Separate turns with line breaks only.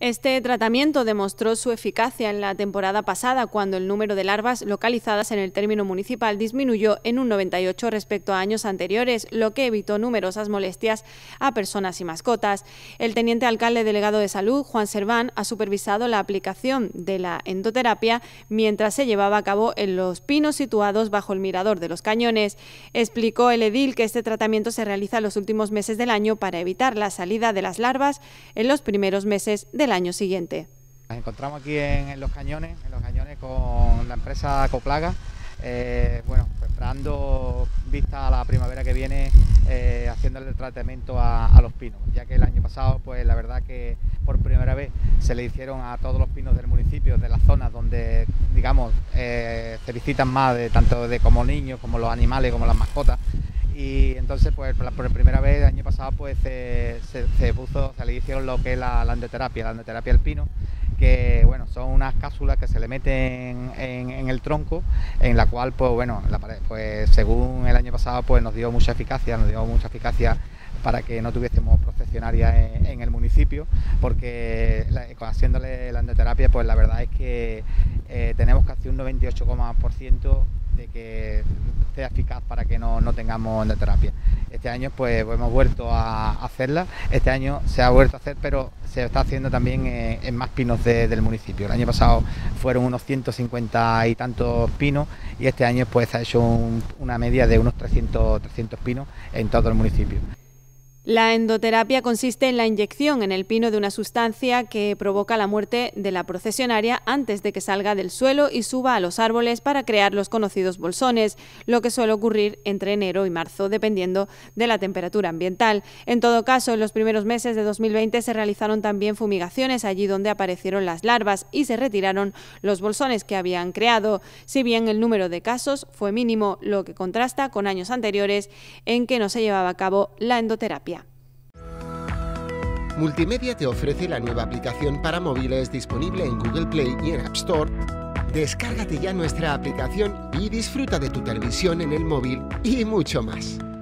Este tratamiento demostró su eficacia en la temporada pasada, cuando el número de larvas localizadas en el término municipal disminuyó en un 98% respecto a años anteriores, lo que evitó numerosas molestias a personas y mascotas. El teniente alcalde delegado de Salud, Juan Serván, ha supervisado la aplicación de la endoterapia mientras se llevaba a cabo en los pinos situados bajo el mirador de los Cañones. Explicó el edil que este tratamiento se realiza en los últimos meses del año para evitar la salida de las larvas en los primeros meses del año siguiente.
Nos encontramos aquí en Los Cañones con la empresa Coplaga, dando vista a la primavera que viene, haciéndole el tratamiento a los pinos, ya que el año pasado, pues la verdad que por primera vez se le hicieron a todos los pinos del municipio, de las zonas donde, digamos, se visitan más, tanto como niños, como los animales, como las mascotas. Y entonces, pues por primera vez el año pasado, pues se le hicieron lo que es la endoterapia al pino, que bueno, son unas cápsulas que se le meten en el tronco, en la cual, pues bueno, pues según el año pasado, pues nos dio mucha eficacia para que no tuviésemos procesionarias en el municipio, porque haciéndole la endoterapia, pues la verdad es que tenemos casi un 98% de que sea eficaz para que no tengamos endoterapia. Este año pues hemos vuelto a hacerla, este año se ha vuelto a hacer, pero se está haciendo también en más pinos del municipio. El año pasado fueron unos 150 y tantos pinos, y este año pues se ha hecho una media de unos 300 pinos en todo el municipio.
La endoterapia consiste en la inyección en el pino de una sustancia que provoca la muerte de la procesionaria antes de que salga del suelo y suba a los árboles para crear los conocidos bolsones, lo que suele ocurrir entre enero y marzo, dependiendo de la temperatura ambiental. En todo caso, en los primeros meses de 2020 se realizaron también fumigaciones allí donde aparecieron las larvas y se retiraron los bolsones que habían creado, si bien el número de casos fue mínimo, lo que contrasta con años anteriores en que no se llevaba a cabo la endoterapia.
Multimedia te ofrece la nueva aplicación para móviles disponible en Google Play y en App Store. Descárgate ya nuestra aplicación y disfruta de tu televisión en el móvil y mucho más.